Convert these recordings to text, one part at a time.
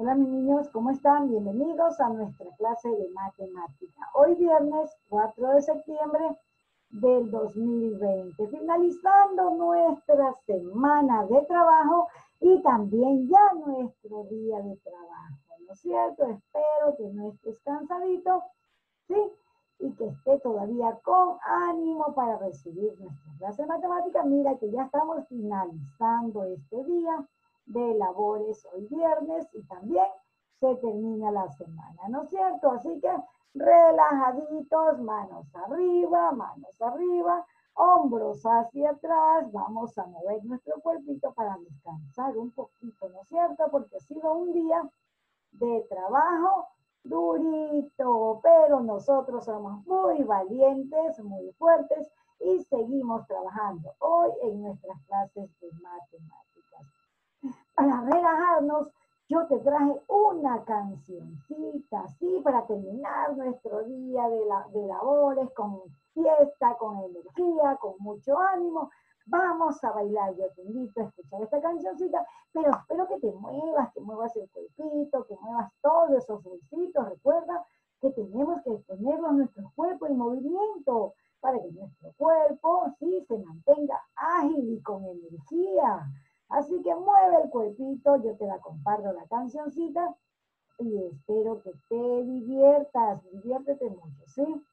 Hola mis niños, ¿cómo están? Bienvenidos a nuestra clase de matemática. Hoy viernes 4 de septiembre del 2020, finalizando nuestra semana de trabajo y también ya nuestro día de trabajo, ¿no es cierto? Espero que no estés cansadito, ¿sí? Y que esté todavía con ánimo para recibir nuestra clase de matemática. Mira que ya estamos finalizando este día de labores hoy viernes y también se termina la semana, ¿no es cierto? Así que relajaditos, manos arriba, hombros hacia atrás, vamos a mover nuestro cuerpito para descansar un poquito, ¿no es cierto? Porque ha sido un día de trabajo durito, pero nosotros somos muy valientes, muy fuertes y seguimos trabajando hoy en nuestras clases de matemáticas. Para relajarnos, yo te traje una cancioncita, ¿sí? Para terminar nuestro día de labores con fiesta, con energía, con mucho ánimo. Vamos a bailar, yo te invito a escuchar esta cancioncita, pero espero que muevas el cuerpito, que muevas todos esos bolsitos. Recuerda que tenemos que ponerlo en nuestro cuerpo en movimiento para que nuestro cuerpo, sí, se mantenga ágil y con energía. Así que mueve el cuerpito, yo te la comparto la cancioncita y espero que te diviertas, diviértete mucho, ¿sí?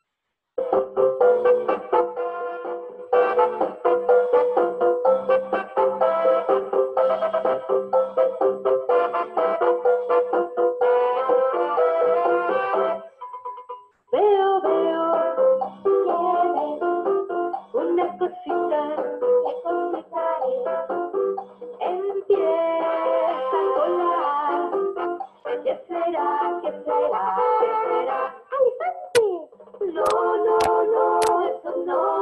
Veo, una cosita empieza a volar. ¿Qué será? ¿Qué será? ¿Qué será? ¡Elefante! No, eso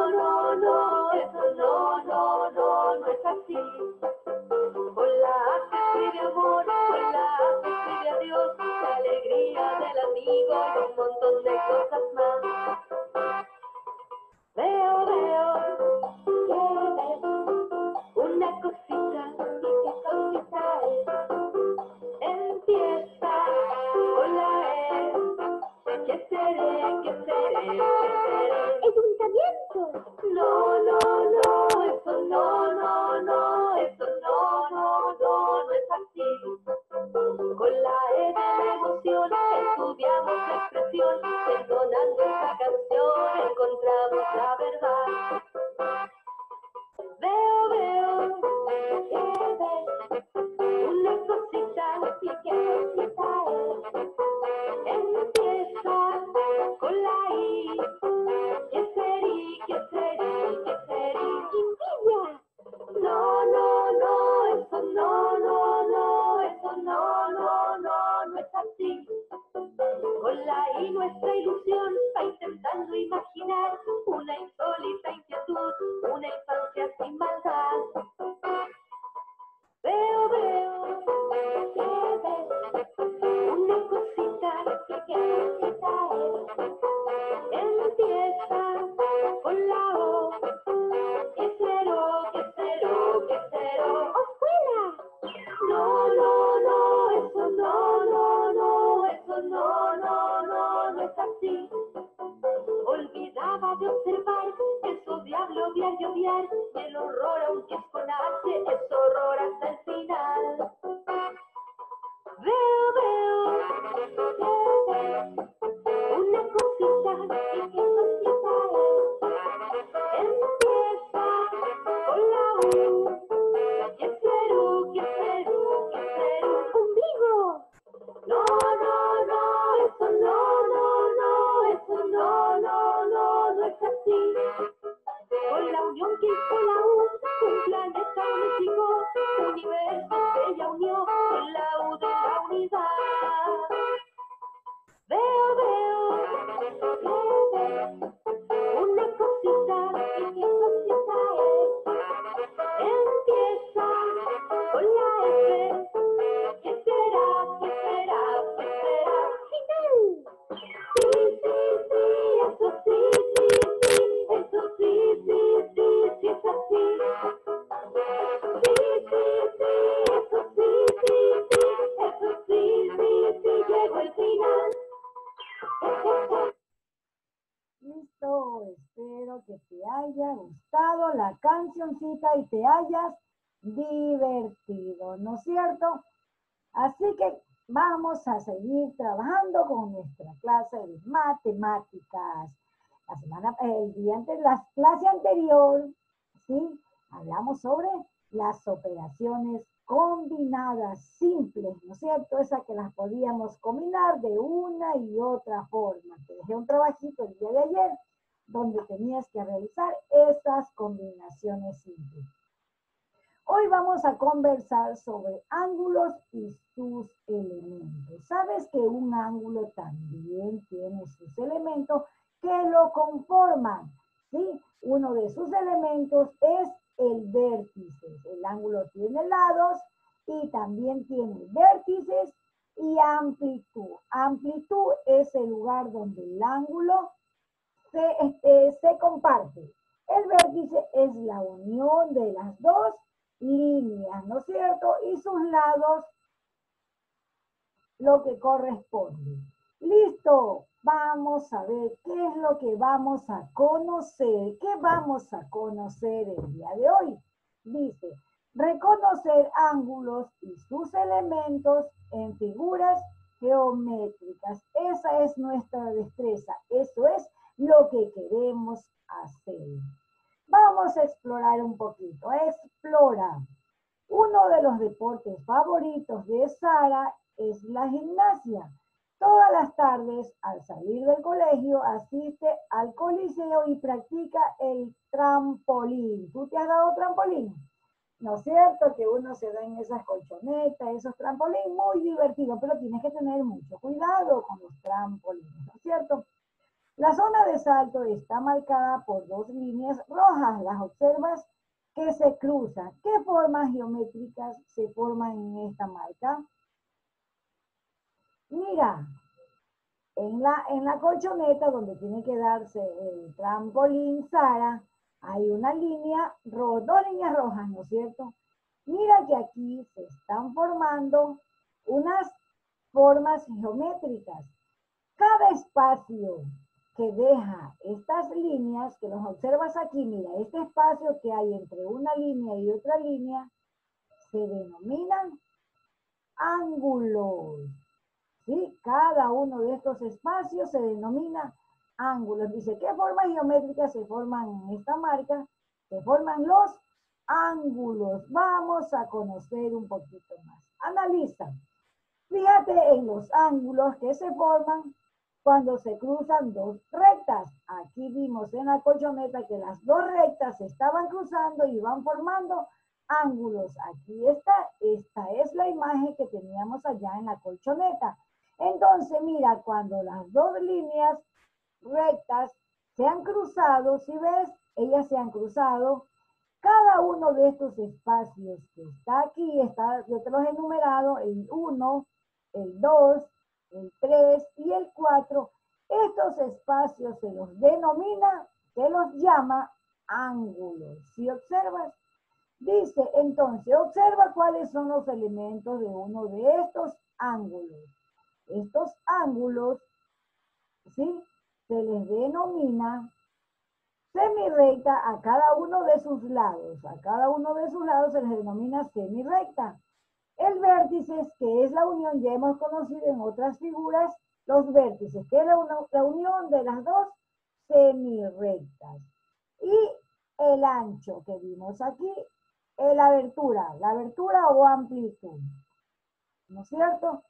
no es así. Con la A se escribe amor, con la A se escribe adiós, la alegría del amigo y un montón de cosas más. Veo, ¿qué ves? Una cosita, ¿y qué cosita es? Empieza con la E. ¿Qué seré? ¿Qué seré? ¿Qué seré? ¡Es un viento! No, eso no es así. Con la E de emoción estudiamos la expresión, entonando esta canción encontramos la verdad. Veo, ¿qué ves? Una cosita, ¿y qué cosita es? Empieza con la I. ¿Qué sería? ¿Qué sería? ¿Qué sería? ¡Envidia! No, eso no es así. Con la I nuestra ilusión va intentando imaginar una insólita inquietud, una infancia sin maldad. Veo, ¿qué ves? Una cosita, ¿qué cosita es? Empieza con la O. ¿Qué será? ¿Qué será? ¿Qué será? ¡Oscuela! No, eso no es así. Olvidaba de observar esos diablos de lloviar, y el horror, aunque es con H, es horror hasta el final. Veo, ¿qué ves? Una cosita, ¿y qué cosita es? Empieza con la U. ¿Qué será? ¿Qué será? ¿Qué será? ¡Ombligo! No, eso no es así. Con la unión que hizo la U, un planeta unificó, un haya gustado la cancioncita y te hayas divertido, ¿no es cierto? Así que vamos a seguir trabajando con nuestra clase de matemáticas. La clase anterior, ¿sí? Hablamos sobre las operaciones combinadas simples, ¿no es cierto? Esas que las podíamos combinar de una y otra forma. Te dejé un trabajito el día de ayer donde tenías que realizar esas combinaciones simples. Hoy vamos a conversar sobre ángulos y sus elementos. ¿Sabes que un ángulo también tiene sus elementos que lo conforman? ¿Sí? Uno de sus elementos es el vértice. El ángulo tiene lados y también tiene vértices y amplitud. Amplitud es el lugar donde el ángulo se comparte. El vértice es la unión de las dos líneas, ¿no es cierto? Y sus lados, lo que corresponde. Listo, vamos a ver qué es lo que vamos a conocer. ¿Qué vamos a conocer el día de hoy? Dice, reconocer ángulos y sus elementos en figuras geométricas. Esa es nuestra destreza. Eso es lo que queremos hacer. Vamos a explorar un poquito. Explora. Uno de los deportes favoritos de Sara es la gimnasia. Todas las tardes, al salir del colegio, asiste al coliseo y practica el trampolín. ¿Tú te has dado trampolín? ¿No es cierto? Que uno se da en esas colchonetas, esos trampolín, muy divertido, pero tienes que tener mucho cuidado con los trampolines, ¿no es cierto? La zona de salto está marcada por dos líneas rojas. ¿Las observas? Que se cruzan. ¿Qué formas geométricas se forman en esta marca? Mira, en la colchoneta donde tiene que darse el trampolín Sara, hay una línea, dos líneas rojas, ¿no es cierto? Mira que aquí se están formando unas formas geométricas. Cada espacio que deja estas líneas, que los observas aquí, mira, este espacio que hay entre una línea y otra línea, se denominan ángulos. ¿Sí? Cada uno de estos espacios se denomina ángulos. Dice, ¿qué formas geométricas se forman en esta marca? Se forman los ángulos. Vamos a conocer un poquito más. Analiza. Fíjate en los ángulos que se forman cuando se cruzan dos rectas. Aquí vimos en la colchoneta que las dos rectas se estaban cruzando y van formando ángulos. Aquí está, esta es la imagen que teníamos allá en la colchoneta. Entonces, mira, cuando las dos líneas rectas se han cruzado, si ves, ellas se han cruzado, cada uno de estos espacios que está aquí, yo te los he enumerado, el 1, el 2, el 3 y el 4, estos espacios se los denomina, se los llama ángulos. Si observas, dice entonces, observa cuáles son los elementos de uno de estos ángulos. Estos ángulos, ¿sí? Se les denomina semirrecta a cada uno de sus lados. A cada uno de sus lados se les denomina semirrecta. El vértice, que es la unión, ya hemos conocido en otras figuras, los vértices, que es la unión de las dos semirrectas. Y el ancho que vimos aquí, la abertura o amplitud. ¿No es cierto?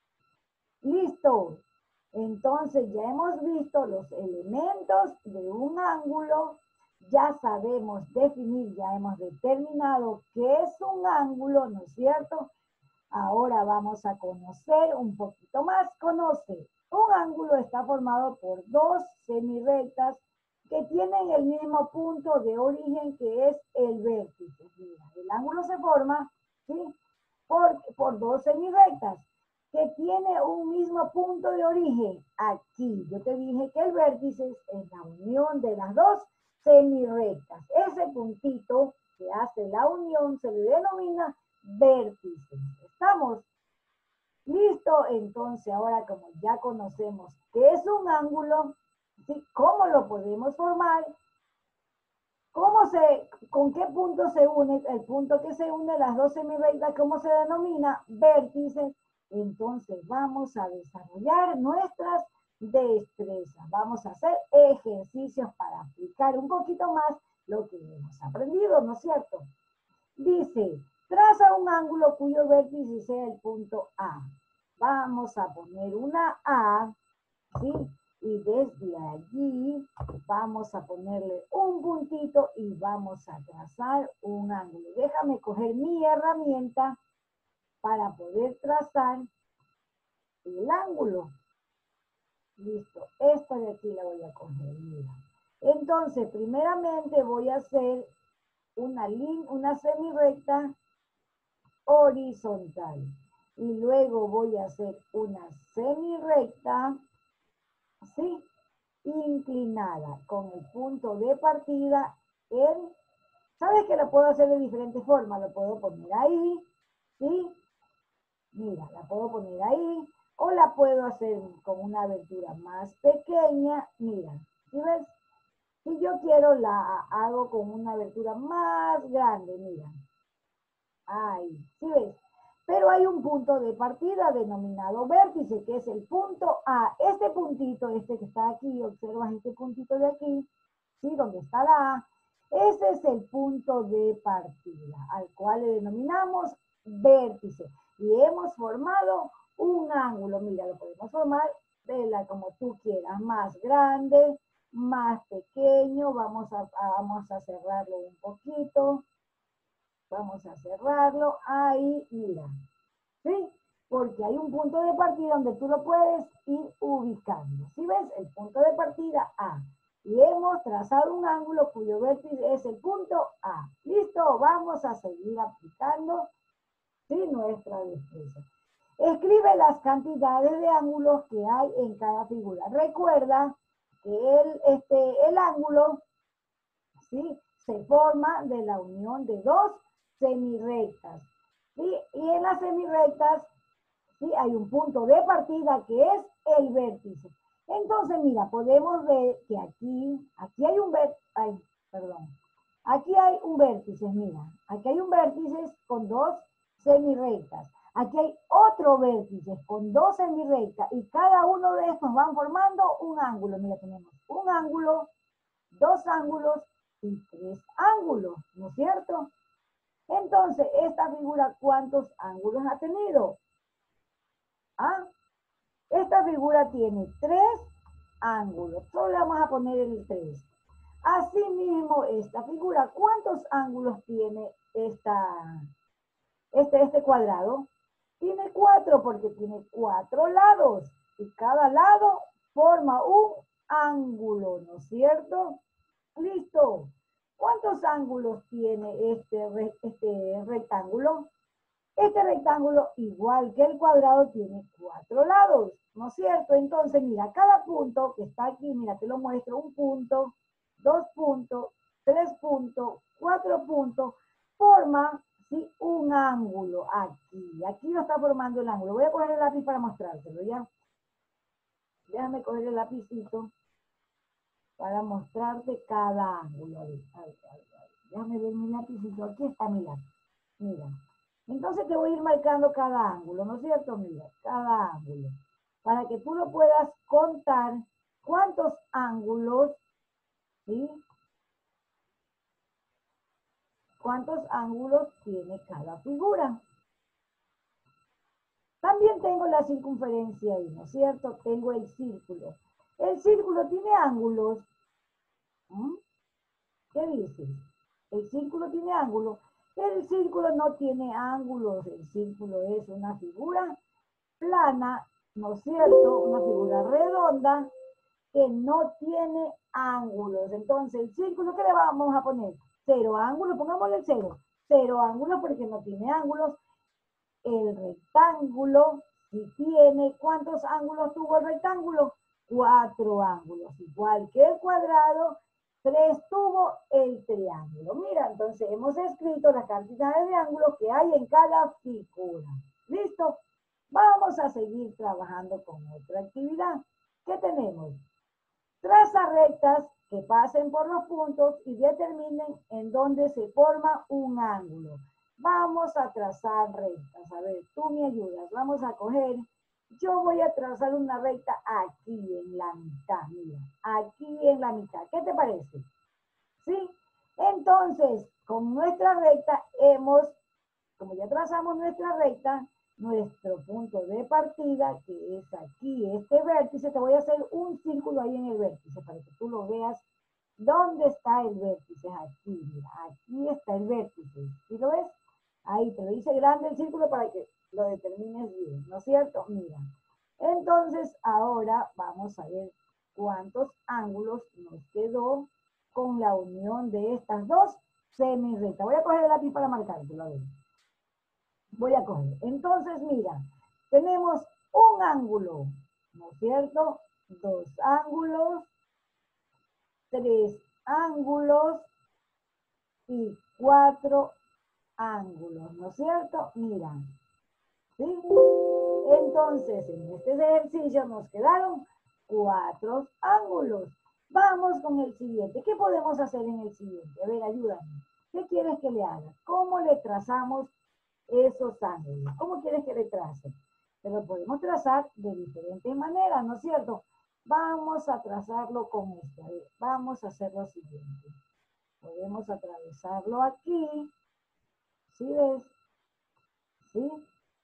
Listo. Entonces ya hemos visto los elementos de un ángulo, ya sabemos definir, ya hemos determinado qué es un ángulo, ¿no es cierto? Ahora vamos a conocer un poquito más. Conoce, un ángulo está formado por dos semirrectas que tienen el mismo punto de origen que es el vértice. Mira, el ángulo se forma, ¿sí? por dos semirrectas que tiene un mismo punto de origen. Aquí yo te dije que el vértice es la unión de las dos semirrectas. Ese puntito que hace la unión se le denomina vértice. ¿Estamos? Listo. Entonces ahora, como ya conocemos qué es un ángulo, ¿sí? ¿Cómo lo podemos formar? ¿Con qué punto se une? El punto que se une las dos semirectas, ¿cómo se denomina? Vértices. Entonces vamos a desarrollar nuestras destrezas. Vamos a hacer ejercicios para aplicar un poquito más lo que hemos aprendido, ¿no es cierto? Dice, traza un ángulo cuyo vértice sea el punto A. Vamos a poner una A, ¿sí? Y desde allí vamos a ponerle un puntito y vamos a trazar un ángulo. Déjame coger mi herramienta para poder trazar el ángulo. Listo, esta de aquí la voy a coger, mira. Entonces, primeramente voy a hacer una semirecta horizontal. Y luego voy a hacer una semirecta, ¿sí? Inclinada, con el punto de partida en... ¿Sabes que lo puedo hacer de diferentes formas? Lo puedo poner ahí, ¿sí? Mira, la puedo poner ahí, o la puedo hacer con una abertura más pequeña. Mira, ¿sí ves? Si yo quiero, la hago con una abertura más grande, mira. Ahí, ¿sí ves? Pero hay un punto de partida denominado vértice, que es el punto A. Este puntito, este que está aquí, observas este puntito de aquí, ¿sí? Donde está la A. Ese es el punto de partida, al cual le denominamos vértice. Y hemos formado un ángulo. Mira, lo podemos formar como tú quieras, más grande, más pequeño. Vamos a cerrarlo un poquito. Vamos a cerrarlo ahí, mira, ¿sí? Porque hay un punto de partida donde tú lo puedes ir ubicando. ¿Sí ves? El punto de partida A. Y hemos trazado un ángulo cuyo vértice es el punto A. ¿Listo? Vamos a seguir aplicando, ¿sí? Nuestra destreza. Escribe las cantidades de ángulos que hay en cada figura. Recuerda que el ángulo, ¿sí? Se forma de la unión de dos semirectas, ¿sí? Y en las semirectas, ¿sí? Hay un punto de partida que es el vértice. Entonces, mira, podemos ver que aquí hay un vértice, perdón, aquí hay un vértice, mira, aquí hay un vértice con dos semirectas. Aquí hay otro vértice con dos semirectas y cada uno de estos van formando un ángulo. Mira, tenemos un ángulo, dos ángulos y tres ángulos, ¿no es cierto? Entonces, esta figura, ¿cuántos ángulos ha tenido? ¿Ah? Esta figura tiene tres ángulos. Solo le vamos a poner el 3. Asimismo, esta figura, ¿cuántos ángulos tiene este cuadrado? Tiene 4 porque tiene 4 lados. Y cada lado forma un ángulo, ¿no es cierto? Listo. ¿Cuántos ángulos tiene este rectángulo? Este rectángulo, igual que el cuadrado, tiene 4 lados, ¿no es cierto? Entonces, mira, cada punto que está aquí, mira, te lo muestro, un punto, 2 puntos, 3 puntos, 4 puntos, forma, ¿sí? Un ángulo aquí. Aquí lo está formando el ángulo. Voy a coger el lápiz para mostrártelo, ¿ya? Déjame coger el lapicito para mostrarte cada ángulo. A ver. Déjame ver mi lapicito. Aquí está mi lápiz. Mira. Entonces te voy a ir marcando cada ángulo, ¿no es cierto? Mira, cada ángulo. Para que tú lo puedas contar cuántos ángulos, ¿sí? Cuántos ángulos tiene cada figura. También tengo la circunferencia ahí, ¿no es cierto? Tengo el círculo. El círculo tiene ángulos. ¿Qué dices? El círculo tiene ángulos. El círculo no tiene ángulos. El círculo es una figura plana, ¿no es cierto? Una figura redonda que no tiene ángulos. Entonces, el círculo, ¿qué le vamos a poner? 0 ángulos, pongámosle el 0. 0 ángulos porque no tiene ángulos. El rectángulo, si tiene, ¿cuántos ángulos tuvo el rectángulo? 4 ángulos. Igual que el cuadrado, 3 tuvo el triángulo. Mira, entonces hemos escrito la cantidad de ángulos que hay en cada figura. ¿Listo? Vamos a seguir trabajando con otra actividad. ¿Qué tenemos? Traza rectas que pasen por los puntos y determinen en dónde se forma un ángulo. Vamos a trazar rectas. A ver, tú me ayudas. Vamos a coger, yo voy a trazar una recta aquí en la mitad, mira, aquí en la mitad. ¿Qué te parece? ¿Sí? Entonces, con nuestra recta como ya trazamos nuestra recta, nuestro punto de partida, que es aquí, este vértice, te voy a hacer un círculo ahí en el vértice para que tú lo veas. ¿Dónde está el vértice? Aquí, mira, aquí está el vértice. ¿Sí lo ves? Ahí te lo hice grande el círculo para que lo determines bien, ¿no es cierto? Mira. Entonces, ahora vamos a ver cuántos ángulos nos quedó con la unión de estas dos semirrectas. Voy a coger el lápiz para marcártelo, a ver. Voy a coger. Entonces, mira, tenemos un ángulo, ¿no es cierto? Dos ángulos, tres ángulos y cuatro ángulos, ¿no es cierto? Mira, ¿sí? Entonces, en este ejercicio nos quedaron cuatro ángulos. Vamos con el siguiente. ¿Qué podemos hacer en el siguiente? A ver, ayúdame. ¿Qué quieres que le haga? ¿Cómo le trazamos esos ángulos? ¿Cómo quieres que le trace? Pero podemos trazar de diferentes maneras, ¿no es cierto? Vamos a trazarlo con esto. A ver, vamos a hacer lo siguiente. Podemos atravesarlo aquí. ¿Sí ves? ¿Sí?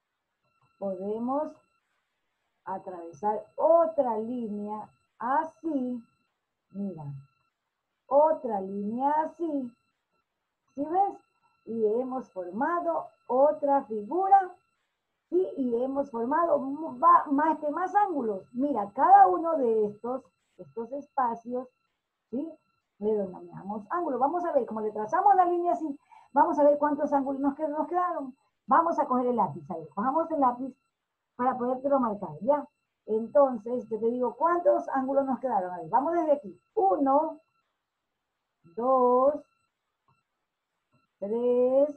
Podemos atravesar otra línea así. Mira. Otra línea así. ¿Sí ves? Y hemos formado otra figura. ¿Sí? Y hemos formado más ángulos. Mira, cada uno de estos espacios, ¿sí? Le denominamos ángulo. Vamos a ver, como le trazamos la línea así, vamos a ver cuántos ángulos nos quedaron. Vamos a coger el lápiz. A ver, cojamos el lápiz para podértelo marcar, ¿ya? Entonces, yo te digo, ¿cuántos ángulos nos quedaron? A ver, vamos desde aquí. 1, 2, 3,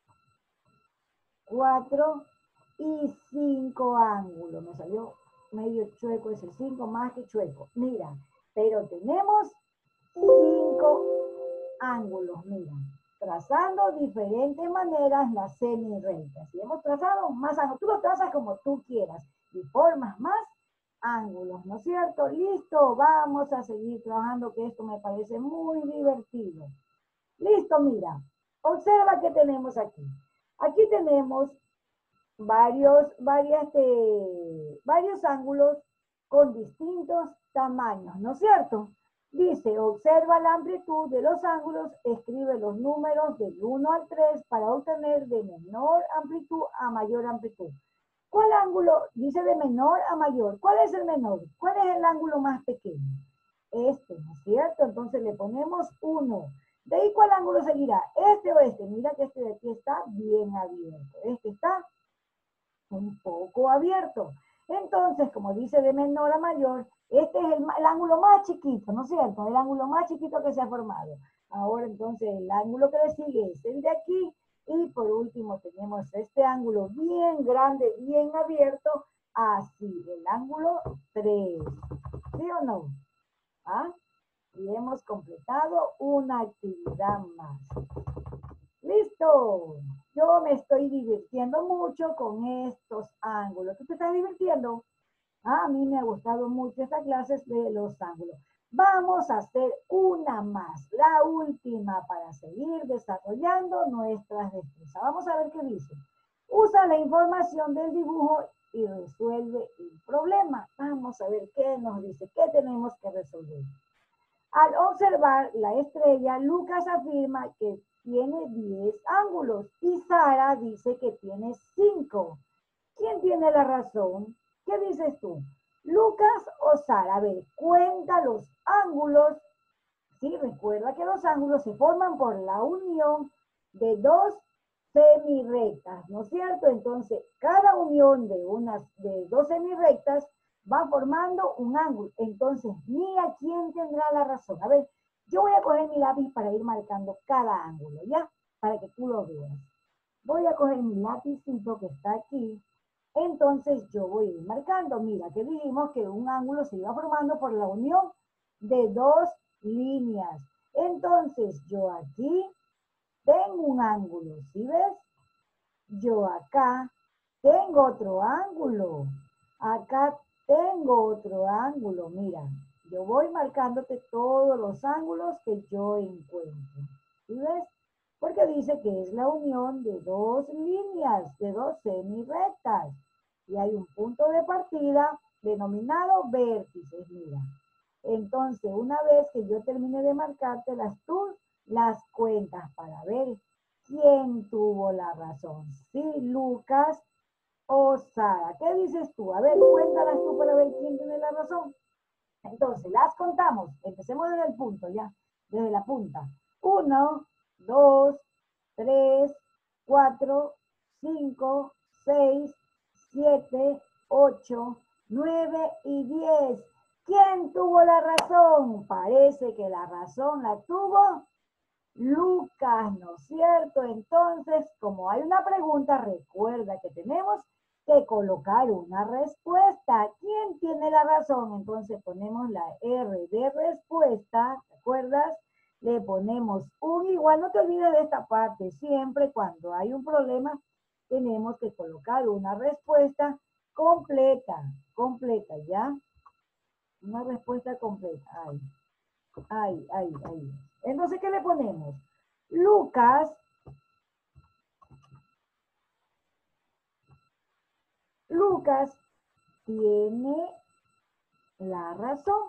4 y 5 ángulos. Me salió medio chueco ese 5, más que chueco. Mira, pero tenemos 5 ángulos, mira. Trazando diferentes maneras las semirrectas. Si hemos trazado más ángulos, tú lo trazas como tú quieras y formas más ángulos, ¿no es cierto? Listo, vamos a seguir trabajando, que esto me parece muy divertido. Listo, mira, observa que tenemos aquí. Aquí tenemos varios ángulos con distintos tamaños, ¿no es cierto? Dice, observa la amplitud de los ángulos, escribe los números del 1 al 3 para obtener de menor amplitud a mayor amplitud. ¿Cuál ángulo? Dice de menor a mayor. ¿Cuál es el menor? ¿Cuál es el ángulo más pequeño? Este, ¿no es cierto? Entonces le ponemos 1. ¿De ahí cuál ángulo seguirá? ¿Este o este? Mira que este de aquí está bien abierto. Este está un poco abierto. Entonces, como dice de menor a mayor, este es el ángulo más chiquito, ¿no es cierto? El ángulo más chiquito que se ha formado. Ahora, entonces, el ángulo que le sigue es el de aquí. Y por último, tenemos este ángulo bien grande, bien abierto, así, el ángulo 3. ¿Sí o no? ¿Ah? Y hemos completado una actividad más. ¡Listo! Yo me estoy divirtiendo mucho con estos ángulos. ¿Tú te estás divirtiendo? A mí me ha gustado mucho estas clases de los ángulos. Vamos a hacer una más, la última, para seguir desarrollando nuestras destrezas. Vamos a ver qué dice. Usa la información del dibujo y resuelve el problema. Vamos a ver qué nos dice, qué tenemos que resolver. Al observar la estrella, Lucas afirma que tiene 10 ángulos y Sara dice que tiene 5. ¿Quién tiene la razón? ¿Qué dices tú? ¿Lucas o Sara? A ver, cuenta los ángulos. Sí, recuerda que los ángulos se forman por la unión de dos semirrectas, ¿no es cierto? Entonces, cada unión de dos semirrectas va formando un ángulo. Entonces, mira quién tendrá la razón. A ver, yo voy a coger mi lápiz para ir marcando cada ángulo, ¿ya? Para que tú lo veas. Voy a coger mi lapicito que está aquí. Entonces, yo voy a ir marcando. Mira, que dijimos que un ángulo se iba formando por la unión de dos líneas. Entonces, yo aquí tengo un ángulo, ¿sí ves? Yo acá tengo otro ángulo. Acá tengo otro ángulo. Mira, yo voy marcándote todos los ángulos que yo encuentro. ¿Sí ves? Porque dice que es la unión de dos líneas, de dos semirectas. Y hay un punto de partida denominado vértices, mira. Entonces, una vez que yo termine de marcártelas, tú las cuentas para ver quién tuvo la razón. ¿Sí, Lucas o Sara? ¿Qué dices tú? A ver, cuéntalas tú para ver quién tiene la razón. Entonces, las contamos. Empecemos desde el punto, ya. Desde la punta. 1, 2, 3, 4, 5, 6, 7, 8, 9 y 10. ¿Quién tuvo la razón? Parece que la razón la tuvo Lucas, ¿no es cierto? Entonces, como hay una pregunta, recuerda que tenemos que colocar una respuesta. ¿Quién tiene la razón? Entonces ponemos la R de respuesta, ¿te acuerdas? Le ponemos un igual, no te olvides de esta parte, siempre cuando hay un problema tenemos que colocar una respuesta completa, ¿ya? Una respuesta completa, ahí. Entonces, ¿qué le ponemos? Lucas tiene la razón.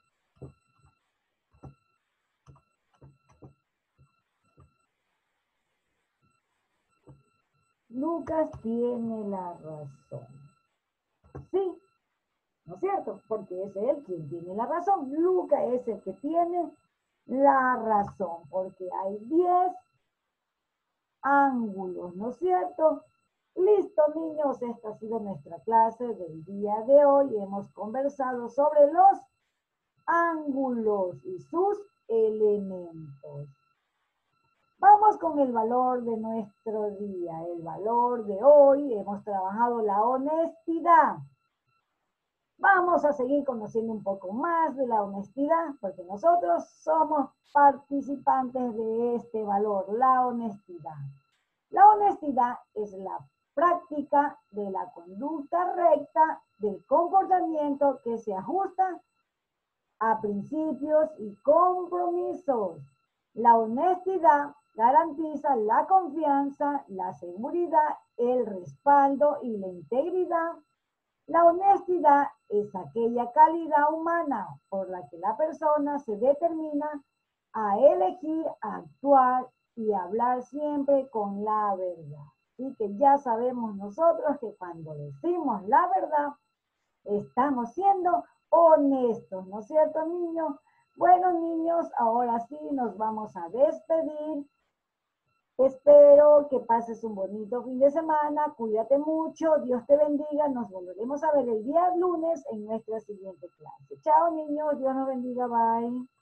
Lucas tiene la razón. Sí, ¿no es cierto? Porque es él quien tiene la razón. Lucas es el que tiene la razón, porque hay 10 ángulos, ¿no es cierto? Listo, niños, esta ha sido nuestra clase del día de hoy. Hemos conversado sobre los ángulos y sus elementos. Vamos con el valor de nuestro día. El valor de hoy hemos trabajado la honestidad. Vamos a seguir conociendo un poco más de la honestidad porque nosotros somos participantes de este valor, la honestidad. La honestidad es la práctica de la conducta recta, del comportamiento que se ajusta a principios y compromisos. La honestidad garantiza la confianza, la seguridad, el respaldo y la integridad. La honestidad es aquella calidad humana por la que la persona se determina a elegir, actuar y hablar siempre con la verdad. Así que ya sabemos nosotros que cuando decimos la verdad, estamos siendo honestos, ¿no es cierto, niños? Bueno, niños, ahora sí nos vamos a despedir. Espero que pases un bonito fin de semana, cuídate mucho, Dios te bendiga, nos volveremos a ver el día lunes en nuestra siguiente clase. Chao, niños, Dios nos bendiga, bye.